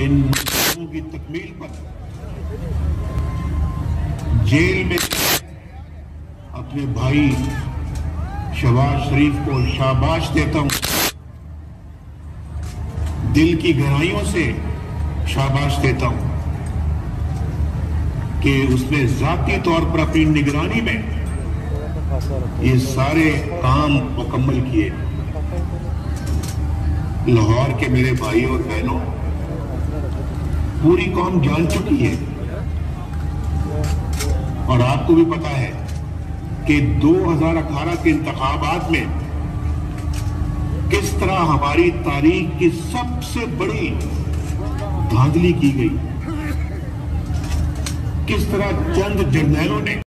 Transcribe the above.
इन मंसूबों की तकमील पर जेल में अपने भाई शहबाज शरीफ को शाबाश देता हूं, दिल की गहराइयों से शाबाश देता हूं कि उसने जाती तौर पर अपनी निगरानी में ये सारे काम मुकम्मल किए। लाहौर के मेरे भाई और बहनों, पूरी कौम जान चुकी है और आपको भी पता है कि 2018 के इंतखाबात में किस तरह हमारी तारीख की सबसे बड़ी धांधली की गई, किस तरह चंद जर्नैलों ने